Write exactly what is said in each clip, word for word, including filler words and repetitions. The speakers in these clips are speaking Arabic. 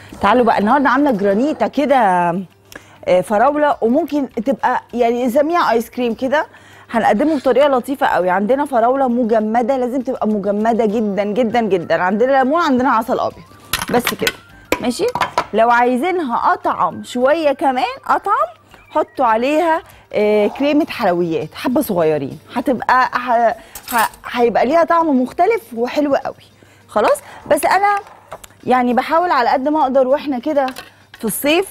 تعالوا بقى النهارده عامله جرانيتا كده فراوله، وممكن تبقى يعني نسميها ايس كريم كده. هنقدمه بطريقه لطيفه قوي. عندنا فراوله مجمده، لازم تبقى مجمده جدا جدا جدا. عندنا ليمون، عندنا عسل ابيض، بس كده ماشي. لو عايزينها اطعم شويه كمان اطعم، حطوا عليها آه كريمه حلويات حبه صغيرين، هتبقى هيبقى ليها طعم مختلف وحلو قوي. خلاص. بس انا يعني بحاول على قد ما اقدر، واحنا كده في الصيف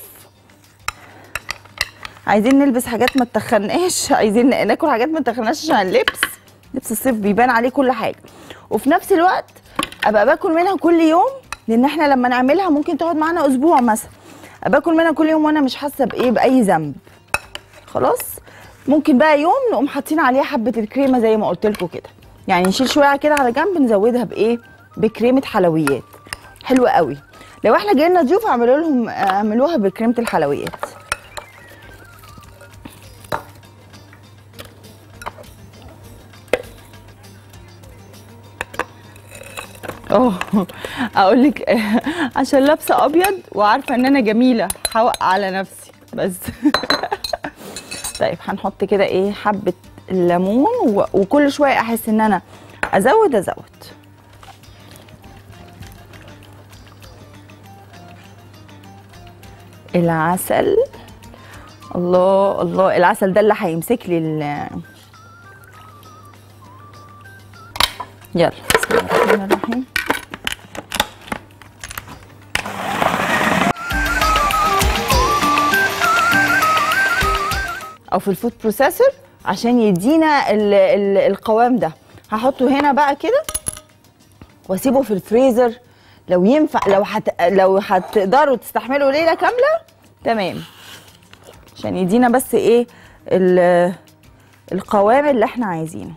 عايزين نلبس حاجات ما تتخناش، عايزين ناكل حاجات ما تتخناش عشان اللبس لبس الصيف بيبان عليه كل حاجه، وفي نفس الوقت ابقى باكل منها كل يوم، لان احنا لما نعملها ممكن تقعد معانا اسبوع مثلا. ابقى باكل منها كل يوم وانا مش حاسه بايه باي ذنب. خلاص. ممكن بقى يوم نقوم حاطين عليها حبه الكريمه زي ما قلت لكم كده، يعني نشيل شويه كده على جنب، نزودها بايه؟ بكريمه حلويات حلوه قوي. لو احنا جايين ضيوف اعملوا لهم اعملوها بكريمه الحلويات. اه اقول لك عشان لابسه ابيض وعارفه ان انا جميله هوقع على نفسي بس. طيب هنحط كده ايه حبه الليمون، وكل شويه احس ان انا ازود ازود. العسل، الله الله، العسل ده اللي هيمسك لي ال يلا بسم الله الرحمن الرحيم. او في الفود بروسيسور عشان يدينا ال ال القوام ده. هحطه هنا بقى كده واسيبه في الفريزر لو ينفع، لو هت لو هتقدروا تستحملوا ليله كامله تمام، عشان يدينا بس ايه القوام اللي احنا عايزينه.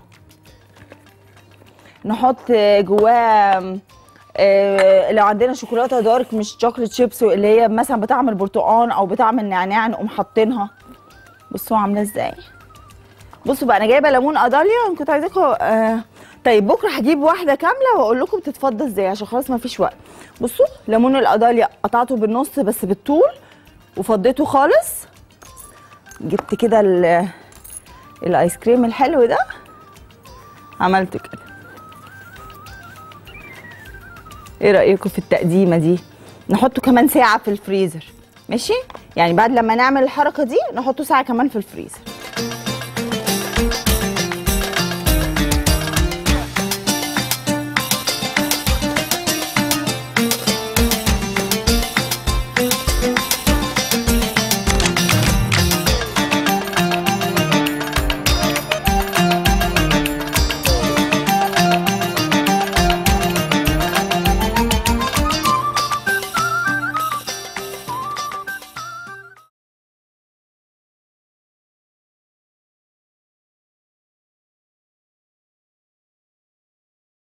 نحط جواه آه لو عندنا شوكولاته دارك مش شوكليت شيبس اللي هي مثلا بطعم البرتقال او بطعم النعناع، نقوم حاطينها. بصوا عامله ازاي. بصوا بقى انا جايبه ليمون اداليا، انا كنت عايزاكم آه طيب بكره هجيب واحده كامله واقول لكم بتتفضى ازاي عشان خلاص ما فيش وقت. بصوا ليمون الاداليا قطعته بالنص بس بالطول وفضيته خالص. جبت كده الايس كريم الحلو ده عملته كده. ايه رايكم في التقديمه دي؟ نحطه كمان ساعه في الفريزر ماشي، يعني بعد لما نعمل الحركه دي نحطه ساعه كمان في الفريزر.